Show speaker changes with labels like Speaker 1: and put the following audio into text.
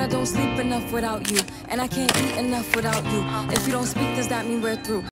Speaker 1: I don't sleep enough without you, and I can't eat enough without you. If you don't speak, does that mean we're through?